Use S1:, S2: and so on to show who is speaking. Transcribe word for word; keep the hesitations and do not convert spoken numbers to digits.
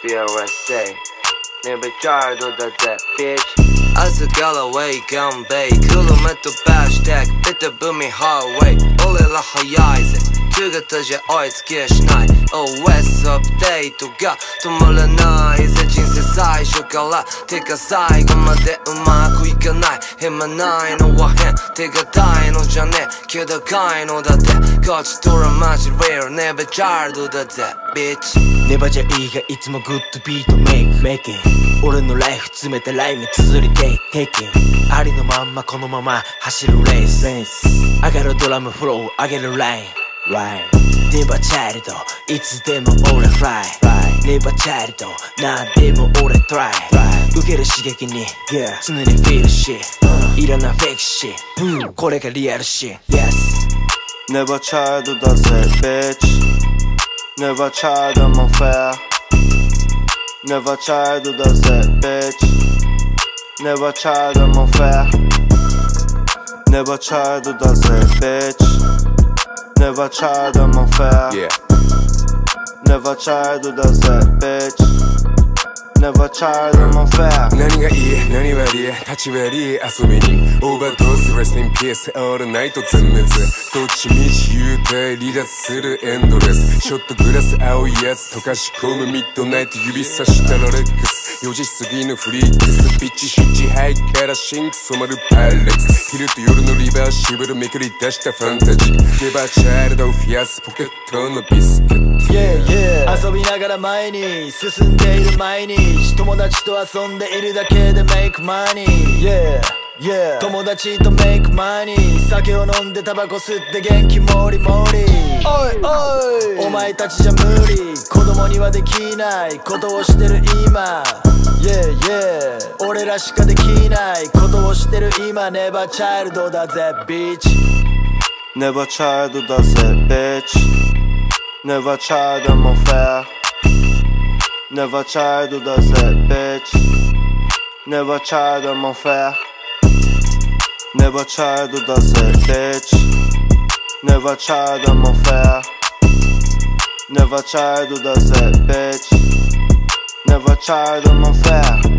S1: B R S A Never tried to do that bitch
S2: 朝からウェイガンベイ車飛ばして出てブミハイウェイ俺ら早いぜ夕方じゃ追いつけやしない オーエス アップデートが止まらないぜ人生最初からてか最後までうまくいかない暇ないのは変手堅いのじゃねえ気高いのだってこっちとらマジ real Never child だぜ bitch
S3: ネバじゃいいがいつもグッドビートメイクメイキン俺のライフ詰めたライム綴りテイクテイキンありのまんまこのまま走るレース上がるドラムフロー上げるラインネバチャイルドいつでも俺フライネバチャイルド何でも俺トライ受ける刺激に常にフィールしいらないフェイクシこれがリアルシ
S4: Never child だぜ bitch Never child I'm unfair Never child だぜ bitch Never child I'm unfair Never child だぜ bitch Never child I'm unfair
S5: Yeah
S4: Never child だぜ bitch Never child I'm unfair
S5: 何がいい何悪い立ち割り遊びにオーバードーズ Rest in peaceオールナイト全滅どっちみち幽体離脱するエンドレスショットグラス青いやつ溶かし込むミッドナイト指さしたロレックスよじ過ぎのフリークスピッチヒッチハイからシンク染まるパイレックス昼と夜のリバーシブルめくり出したファンタジーネバーチャイルドを増やすポケットのビスケット
S3: Yeah, yeah 遊びながら前に進んでいる毎日友達と遊んでいるだけで make money Yeah, yeah 友達と make money 酒を飲んでタバコ吸って元気もりもりおいおいお前たちじゃ無理子供にはできないことをしてる今 Yeah, yeah 俺らしかできないことをしてる今 Never child だぜ bitch
S4: Never child だぜ bitch Never child I'm unfair Never child だぜ bitch Never child I'm unfair Never child だぜ bitch Never child I'm unfair Never child だぜ bitch Never child I'm unfair